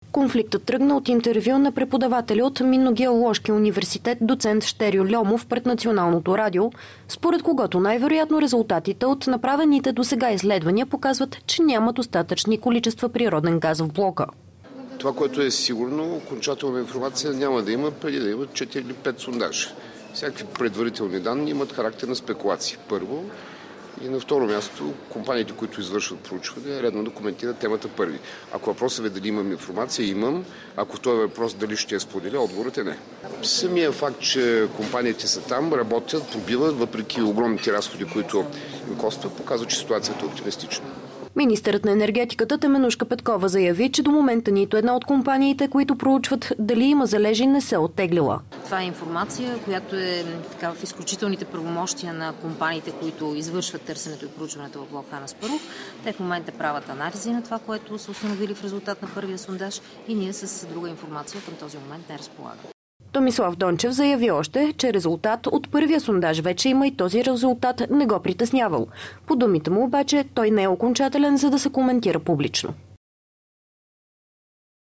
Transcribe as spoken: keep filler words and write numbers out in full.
Конфликтът тръгна от интервю на преподавателя от Минно-геоложки университет доцент Щерьо Льомов пред Националното радио, според когото най-вероятно резултатите от направените досега изследвания показват, че няма достатъчни количества природен газ в блока. Това, което е сигурно, окончателна информация няма да има преди да има четири или пет сондажа. Всякакви предварителни данни имат характер на спекулации. Първо. И на второ място, компаниите, които извършват проучване, е редно да коментират темата първи. Ако въпросът е дали имам информация, имам. Ако в този въпрос дали ще я споделя, отговорът е не. Самия факт, че компаниите са там, работят, пробиват, въпреки огромните разходи, които им костват, показва, че ситуацията е оптимистична. Министърът на енергетиката Теменужка Петкова заяви, че до момента нито една от компаниите, които проучват дали има залежи, не се оттеглила. Това е информация, която е така, в изключителните правомощия на компаниите, които извършват търсенето и проучването в блок Хан Аспарух. Те в момента правят анализи на това, което са установили в резултат на първия сондаж и ние с друга информация към този момент не разполагаме. Томислав Дончев заяви още, че резултат от първия сондаж вече има и този резултат не го притеснявал. По думите му обаче, той не е окончателен, за да се коментира публично.